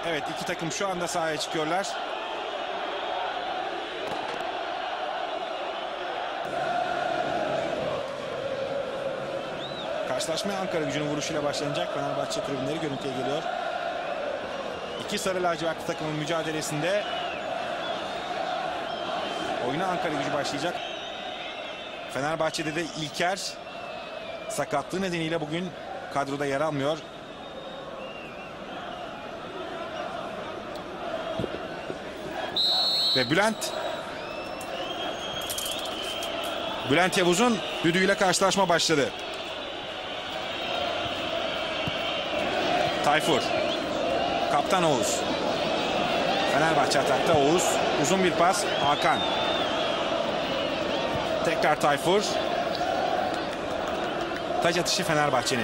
Evet, iki takım şu anda sahaya çıkıyorlar. Karşılaşmaya Ankaragücü'nün vuruşuyla başlanacak. Fenerbahçe tribünleri görüntüye geliyor. İki sarı lacivertli takımın mücadelesinde oyuna Ankaragücü başlayacak. Fenerbahçe'de de İlker sakatlığı nedeniyle bugün kadroda yer almıyor. Ve Bülent Yavuz'un düdüğüyle karşılaşma başladı. Tayfur. Kaptan Oğuz. Fenerbahçe atakta Oğuz. Uzun bir pas. Hakan. Tekrar Tayfur. Taç atışı Fenerbahçe'nin.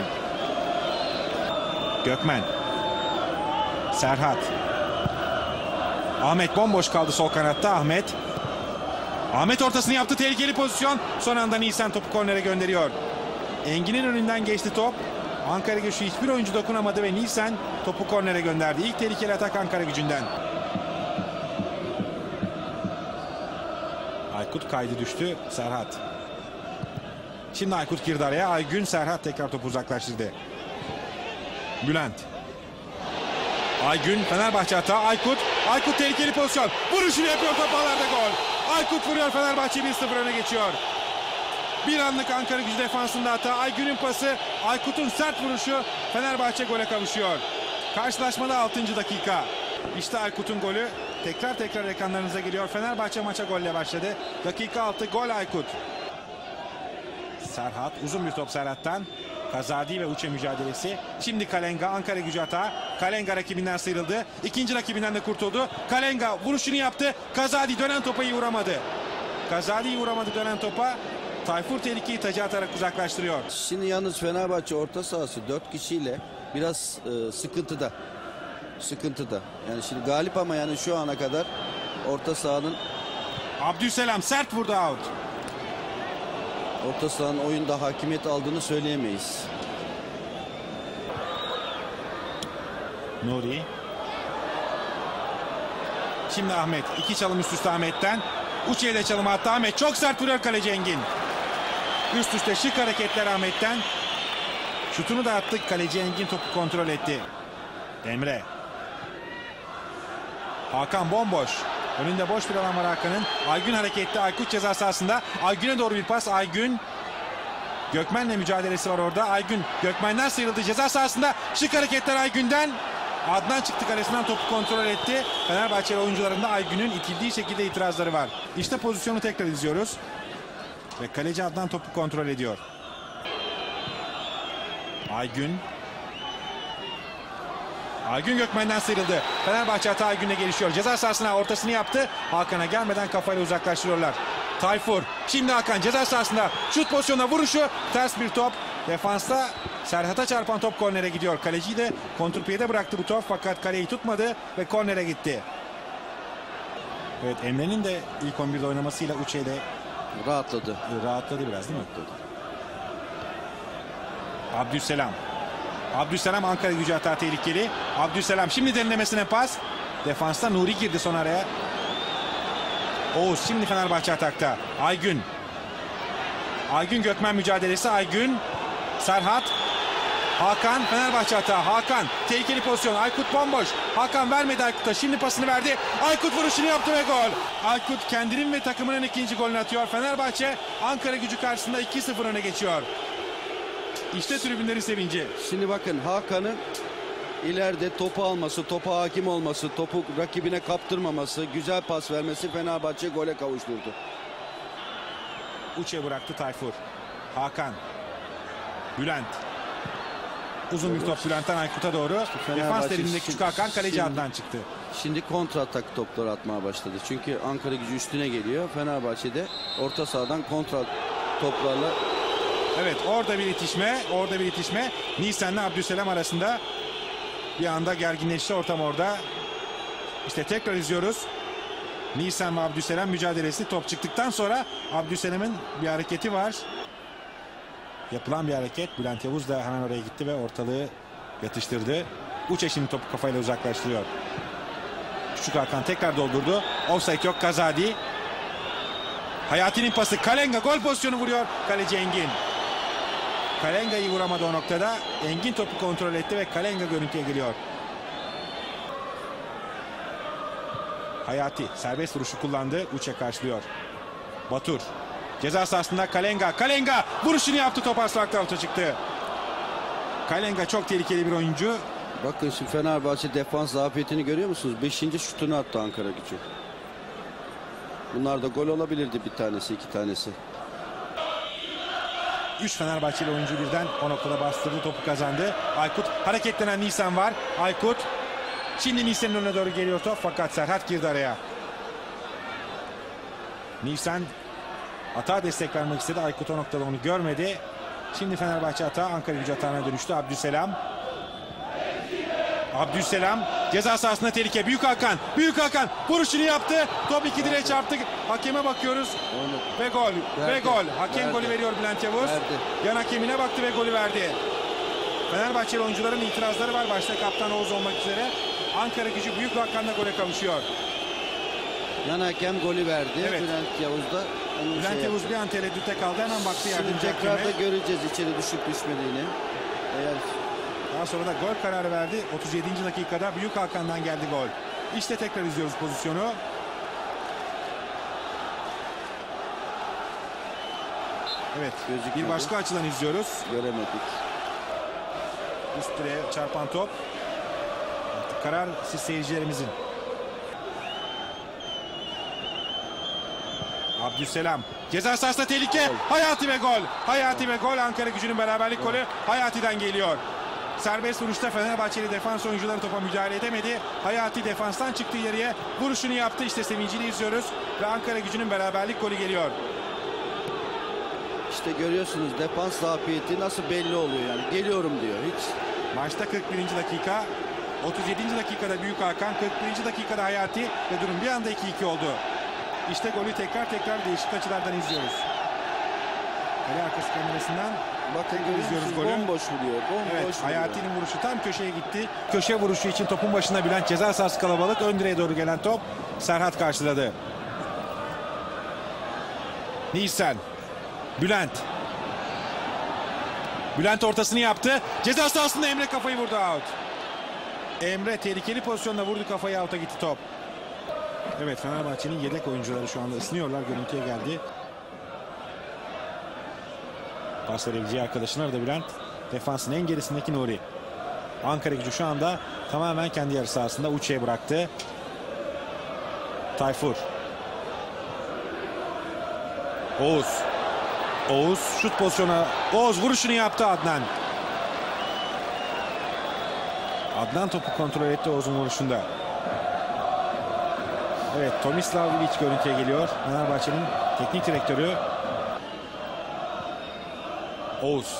Gökmen. Serhat. Ahmet bomboş kaldı sol kanatta. Ahmet ortasını yaptı. Tehlikeli pozisyon. Son anda Nisan topu kornere gönderiyor. Engin'in önünden geçti top. Ankaragücü hiçbir oyuncu dokunamadı ve Nisan topu kornere gönderdi. İlk tehlikeli atak Ankaragücü'nden. Aykut kaydı düştü. Serhat. Şimdi Aykut girdi araya. Aygün, Serhat tekrar topu uzaklaştırdı. Bülent. Aygün, Fenerbahçe hata. Aykut tehlikeli pozisyon. Vuruşunu yapıyor, top ağlarda gol. Aykut vuruyor, Fenerbahçe 1-0 öne geçiyor. Bir anlık Ankaragücü defansında hata. Aygün'ün pası, Aykut'un sert vuruşu, Fenerbahçe gole kavuşuyor. Karşılaşmada 6. dakika. İşte Aykut'un golü. Tekrar ekranlarınıza geliyor. Fenerbahçe maça golle başladı. Dakika 6, gol Aykut. Serhat, uzun bir top Serhat'tan. Kazadi ve Uçe mücadelesi. Şimdi Kalenga, Ankaragücü hata. Kalenga rakibinden sıyrıldı. İkinci rakibinden de kurtuldu. Kalenga vuruşunu yaptı. Kazadi dönen topa iyi vuramadı. Dönen topa. Tayfur tehlikeyi taca atarak uzaklaştırıyor. Şimdi yalnız Fenerbahçe orta sahası 4 kişiyle biraz sıkıntıda. Yani şimdi galip ama yani şu ana kadar orta sahanın Abdüselam sert vurdu, out. Orta sahanın oyunda hakimiyet aldığını söyleyemeyiz. Nuri. Şimdi Ahmet. 2 çalım üst üste Ahmet'ten. Uçe'yle çalım attı Ahmet. Çok sert vuruyor kaleci Engin. Üst üste şık hareketler Ahmet'ten. Şutunu da attık. Kaleci Engin topu kontrol etti. Emre. Hakan bomboş. Önünde boş bir alan var Hakan'ın. Aygün hareketli. Aykut ceza sahasında. Aygün'e doğru bir pas. Aygün. Gökmen'le mücadelesi var orada. Aygün Gökmen'den sıyrıldı ceza sahasında. Şık hareketler Aygün'den. Adnan çıktı kalesinden, topu kontrol etti. Fenerbahçeli oyuncularında Aygün'ün itildiği şekilde itirazları var. İşte pozisyonu tekrar izliyoruz. Ve kaleci Adnan topu kontrol ediyor. Aygün Gökmen'den sıyrıldı. Fenerbahçe hata Aygün'le gelişiyor. Ceza sahasına ortasını yaptı. Hakan'a gelmeden kafayla uzaklaştırıyorlar. Tayfur. Şimdi Hakan ceza sahasında. Şut pozisyonuna vuruşu. Ters bir top. Defansta Serhat'a çarpan top kornere gidiyor. Kaleciyi de kontrpiyede bıraktı bu top. Fakat kaleyi tutmadı ve kornere gitti. Evet, Emre'nin de ilk 11'de oynamasıyla Uçe'de rahatladı biraz değil mi? Abdüselam Ankaragücü hata tehlikeli. Abdüselam şimdi derinlemesine pas. Defansta Nuri girdi son araya. Oğuz şimdi Fenerbahçe atakta. Aygün Gökmen mücadelesi. Aygün, Serhat, Hakan, Fenerbahçe hata. Hakan tehlikeli pozisyon. Aykut bomboş. Hakan vermedi Aykut'a. Şimdi pasını verdi. Aykut vuruşunu yaptı ve gol. Aykut kendinin ve takımının ikinci golünü atıyor. Fenerbahçe Ankaragücü karşısında 2-0 öne geçiyor. İşte tribünlerin sevinci. Şimdi bakın Hakan'ın ileride topu alması, topa hakim olması, topu rakibine kaptırmaması, güzel pas vermesi Fenerbahçe gole kavuşturdu. Uçe bıraktı Tayfur. Hakan. Bülent. Uzun bir top Bülent'ten Aykut'a doğru. Defans derinliğinde küçük Hakan, kaleci Adnan çıktı. Şimdi kontra atak topları atmaya başladı. Çünkü Ankaragücü üstüne geliyor. Fenerbahçe'de orta sahadan kontra toplarla. Evet, orada bir itişme. Nisan'la Abdüselam arasında bir anda gerginleşti ortam orada. İşte tekrar izliyoruz. Nisan ve Abdüselam mücadelesi. Top çıktıktan sonra Abdüselam'ın bir hareketi var. Yapılan bir hareket. Bülent Yavuz da hemen oraya gitti ve ortalığı yatıştırdı. Uçe şimdi topu kafayla uzaklaştırıyor. Küçük Hakan tekrar doldurdu. Offside yok. Kazadi. Hayati'nin pası. Kalenga gol pozisyonu vuruyor. Kaleci Engin. Kalenga'yı vuramadı o noktada. Engin topu kontrol etti ve Kalenga görüntüye geliyor. Hayati serbest vuruşu kullandı. Uçe karşılıyor. Batur. Ceza sahasında Kalenga. Kalenga vuruşunu yaptı. Top asfaltta alta çıktı. Kalenga çok tehlikeli bir oyuncu. Bakın şimdi Fenerbahçe defans zafiyetini görüyor musunuz? 5. şutunu attı Ankara Gücü. Bunlar da gol olabilirdi, bir tanesi, iki tanesi. 3 Fenerbahçeli oyuncu birden o noktada bastırdı, topu kazandı. Aykut, hareketlenen Nisan var. Aykut. Şimdi Nisan'ın önüne doğru geliyor top fakat Serhat girdi araya. Nisan hata destek vermek istedi. Aykut o noktada onu görmedi. Şimdi Fenerbahçe hata Ankara Gücü hatana dönüştü. Abdüselam. Abdüselam ceza sahasında tehlike. Büyük Hakan. Büyük Hakan vuruşunu yaptı. Top iki direğe çarptı. Hakeme bakıyoruz. Ve gol. Ve gol. Hakem golü veriyor Bülent Yavuz. Yan hakemine baktı ve golü verdi. Fenerbahçeli oyuncuların itirazları var. Başta kaptan Oğuz olmak üzere. Ankara Gücü Büyük Hakan'la gole kavuşuyor. Yan hakem golü verdi. Evet. Bülent Yavuz da Bülent Yavuz bir an tereddütte kaldı. Hemen baktı Şimdi yardımcı tekrar da hakeme. göreceğiz içeri düşüp düşmediğini. Eğer Daha sonra da gol kararı verdi. 37. dakikada Büyük Hakan'dan geldi gol. İşte tekrar izliyoruz pozisyonu. Evet. Gözükmedi. Bir başka açıdan izliyoruz. göremedik. Üst direğe çarpan top. Artık karar siz seyircilerimizin. Abdüselam. Ceza sahasında tehlike. Hayati ve gol. Hayati ve gol. Ankara Gücü'nün beraberlik golü Hayati'den geliyor. Serbest vuruşta Fenerbahçeli defans oyuncuları topa müdahale edemedi. Hayati defanstan çıktı ileriye. Vuruşunu yaptı. İşte sevincini izliyoruz. Ve Ankara Gücü'nün beraberlik golü geliyor. İşte görüyorsunuz defans zafiyeti nasıl belli oluyor yani. Geliyorum diyor hiç. Maçta 41. dakika. 37. dakikada Büyük Hakan. 41. dakikada Hayati. Ve durum bir anda 2-2 oldu. İşte golü tekrar değişik açılardan izliyoruz. Kale arkası kamerasından Bakın izliyoruz golü. bomboş vuruyor. Bomboş evet, vuruyor. Hayati'nin vuruşu tam köşeye gitti. Köşe vuruşu için topun başında Bülent, ceza sahası kalabalık. Ön direğe doğru gelen top Serhat karşıladı. Nisan. Bülent. Bülent ortasını yaptı. Ceza sahasında Emre kafayı vurdu, out. Emre tehlikeli pozisyonda vurdu kafayı, out'a gitti top. Evet, Fenerbahçe'nin yedek oyuncuları şu anda ısınıyorlar. Görüntüye geldi. Pas verebileceği arkadaşlar da Bülent. Defansın en gerisindeki Nuri. Ankara Gücü şu anda tamamen kendi yarı sahasında. Uçe'ye bıraktı. Tayfur. Oğuz. Oğuz şut pozisyonu. Oğuz vuruşunu yaptı Adnan. Adnan topu kontrol etti Oğuz'un vuruşunda. Evet, Tomislav Ilić görüntüye geliyor. Fenerbahçe'nin teknik direktörü. Oğuz.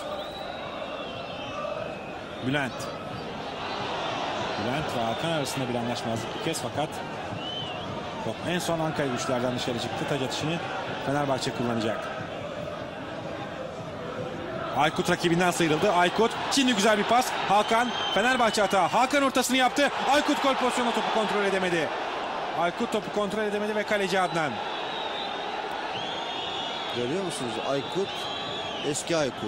Bülent. Bülent ve Hakan arasında bir anlaşmazlık bir kez fakat top en son Ankara Güçlerden dışarı çıktı. Taç atışını Fenerbahçe kullanacak. Aykut rakibinden sıyrıldı. Aykut şimdi güzel bir pas. Hakan, Fenerbahçe hata. Hakan ortasını yaptı. Aykut gol pozisyonu, topu kontrol edemedi. Aykut topu kontrol edemedi ve kaleci Adnan. Görüyor musunuz? Aykut, eski Aykut.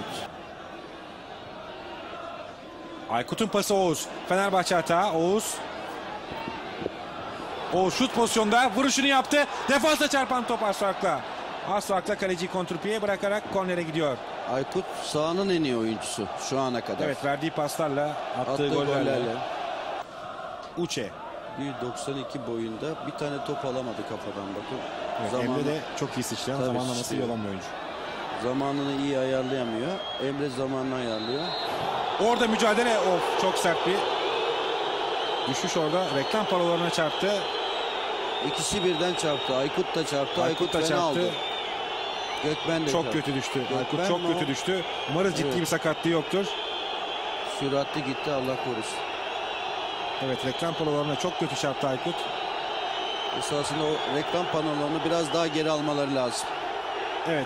Aykut'un pası Oğuz. Fenerbahçe hata. Oğuz. Oğuz şut pozisyonda vuruşunu yaptı. Defansa çarpan top Asfak'la. Asfak'la kaleciyi kontrpiyeye bırakarak kornere gidiyor. Aykut sahanın en iyi oyuncusu şu ana kadar. Evet, verdiği paslarla, attığı gollerle. Uçe. 1.92 boyunda bir tane top alamadı kafadan, bakın. Evet, Emre de çok iyi sıçrayan, Tabii zamanlaması iyi sıçrıyor. olan bir oyuncu. Zamanını iyi ayarlayamıyor. Emre zamanını ayarlıyor. Orada mücadele, çok sert bir düşüş orada. Reklam parolarına çarptı. İkisi birden çarptı. Aykut da çarptı. Aykut da fena çarptı. aldı. Gökmen de Çok çarptı. kötü düştü. Aykut Gökmen çok kötü düştü. Umarız ciddi Evet. bir sakatlığı yoktur. Süratli gitti, Allah korusun. Evet, reklam panolarına çok kötü çarptı Aykut. Esasında o reklam panolarını biraz daha geri almaları lazım. Evet.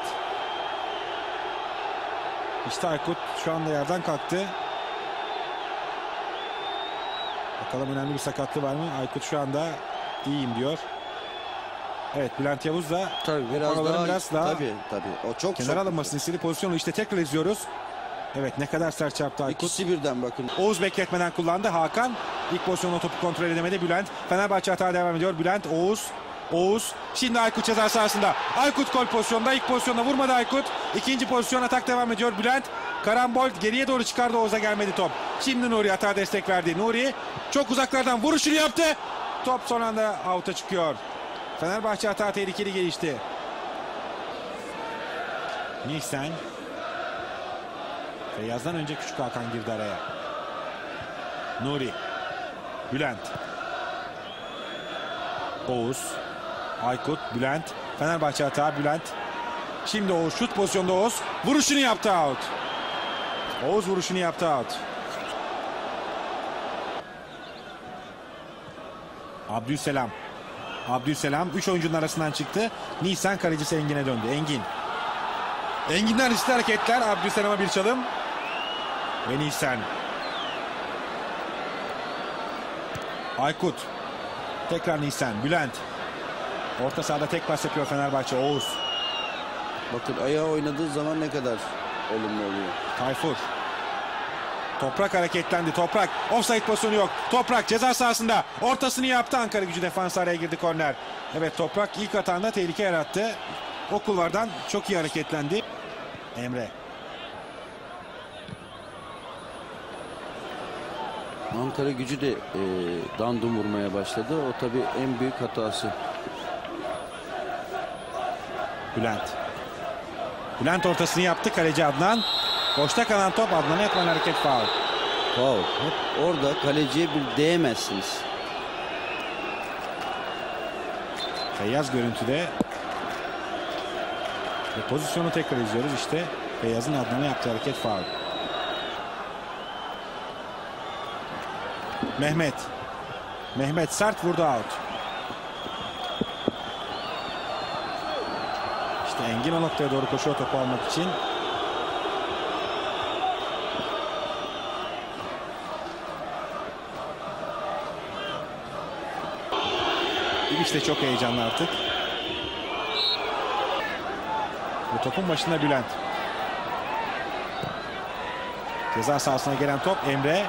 İşte Aykut şu anda yerden kalktı. Bakalım önemli bir sakatlığı var mı? Aykut şu anda iyiyim diyor. Evet, Bülent Yavuz da Tabii biraz daha tabii. O çok kenara alınmasını istediği pozisyonu işte tekrar izliyoruz. Evet, ne kadar sert çarptı Aykut. İkisi birden bakın. Oğuz bekletmeden kullandı. Hakan ilk pozisyonda topu kontrol edemedi. Bülent. Fenerbahçe hata devam ediyor. Bülent, Oğuz. Şimdi Aykut ceza sahasında. Aykut gol pozisyonda. İlk pozisyonda vurmadı Aykut. İkinci pozisyon, atak devam ediyor. Bülent. Karambol geriye doğru çıkardı. Oğuz'a gelmedi top. Şimdi Nuri hata destek verdi. Nuri çok uzaklardan vuruşunu yaptı. Top son anda out'a çıkıyor. Fenerbahçe hata tehlikeli gelişti. Nielsen. Feyyaz'dan önce Küçük Hakan girdi araya. Nuri. Bülent. Oğuz. Aykut. Bülent. Fenerbahçe hata. Bülent. Şimdi Oğuz şut pozisyonda Oğuz. Vuruşunu yaptı, out. Oğuz vuruşunu yaptı, out. Abdülselam 3 oyuncunun arasından çıktı. Nisan kalecisi Engin'e döndü. Engin'den riskli hareketler. Abdülselam'a bir çalım. Ve Nisan. Aykut. Tekrar Nisan. Bülent. Orta sahada tek pas yapıyor Fenerbahçe. Oğuz. Bakın ayağı oynadığı zaman ne kadar olumlu oluyor. Tayfur. Toprak hareketlendi. Toprak. Offside pozisyonu yok. Toprak ceza sahasında. Ortasını yaptı. Ankara Gücü defansı araya girdi, korner. Evet, Toprak ilk atağında tehlike yarattı. O kulvardan çok iyi hareketlendi. Emre. Ankara Gücü de dandum vurmaya başladı. O tabii en büyük hatası. Bülent ortasını yaptı. Kaleci Adnan. Boşta kalan top, Adnan'a yapılan hareket faul. Faul. Hep orada kaleciye bir değemezsiniz. Feyyaz görüntüde. Ve pozisyonu tekrar izliyoruz işte. Feyyaz'ın Adnan'a yaptığı hareket faul. Mehmet sert vurdu, out. İşte Engin o noktaya doğru koşuyor topu almak için. İşte çok heyecanlı artık. Bu topun başında Bülent. Ceza sahasına gelen top Emre.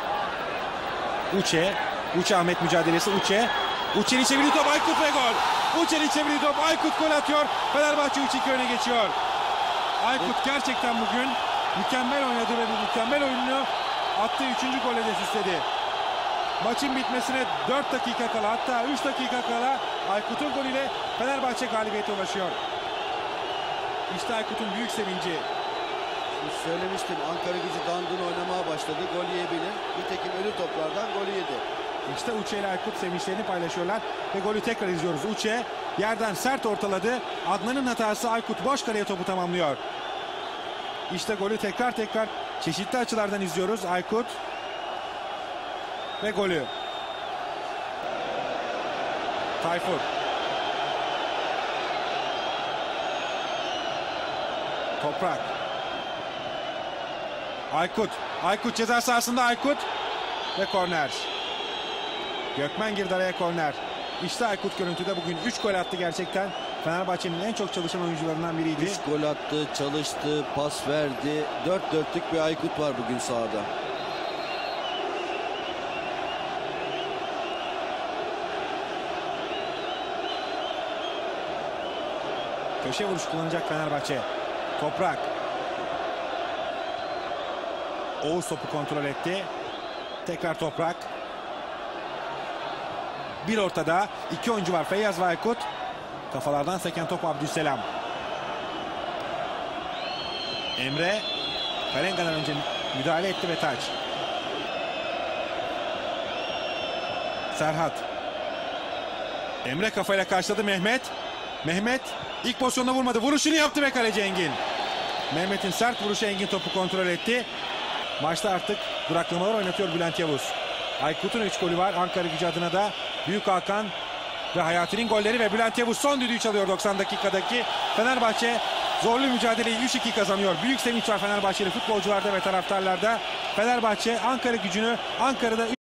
Uçe Ahmet mücadelesi. Uçe'nin çevirdiği top, Aykut ve gol. Uçe'nin çevirdiği top, Aykut gol atıyor. Fenerbahçe 3-2 öne geçiyor. Aykut gerçekten bugün mükemmel oynadı ve bu mükemmel oyununu attığı 3. golle de süsledi. Maçın bitmesine 4 dakika kala, hatta 3 dakika kala Aykut'un golüyle Fenerbahçe galibiyete ulaşıyor. İşte Aykut'un büyük sevinci. Söylemiştim, Ankara Gücü dandun oynamaya başladı. Gol yiyebilir. Nitekim ölü toplardan golü yedi. İşte Uçe ile Aykut sevinçlerini paylaşıyorlar ve golü tekrar izliyoruz. Uçe yerden sert ortaladı. Adnan'ın hatası, Aykut boş kaleye topu tamamlıyor. İşte golü tekrar çeşitli açılardan izliyoruz. Aykut ve golü. Tayfur. Toprak. Aykut ceza sahasında, Aykut ve korner. Gökmen girdi araya, korner. İşte Aykut görüntüde bugün 3 gol attı gerçekten. Fenerbahçe'nin en çok çalışan oyuncularından biriydi. 3 gol attı, çalıştı, pas verdi. 4 dörtlük bir Aykut var bugün sahada. Köşe vuruş kullanacak Fenerbahçe. Toprak. Oğuz topu kontrol etti. Tekrar Toprak. Bir ortada. 2 oyuncu var. Feyyaz ve Aykut. Kafalardan seken top Abdülselam. Emre. Karenga'dan önce müdahale etti ve taç. Serhat. Emre kafayla karşıladı Mehmet ilk pozisyonda vurmadı. Vuruşunu yaptı ve kaleci Engin. Mehmet'in sert vuruşu, Engin topu kontrol etti. Maçta artık duraklamalar oynatıyor Bülent Yavuz. Aykut'un 3 golü var. Ankara Gücü adına da Büyük Hakan ve Hayati'nin golleri ve Bülent Yavuz son düdüğü çalıyor 90 dakikadaki. Fenerbahçe zorlu mücadeleyi 3-2 kazanıyor. Büyük sevinç var Fenerbahçeli futbolcularda ve taraftarlarda. Fenerbahçe Ankara Gücü'nü Ankara'da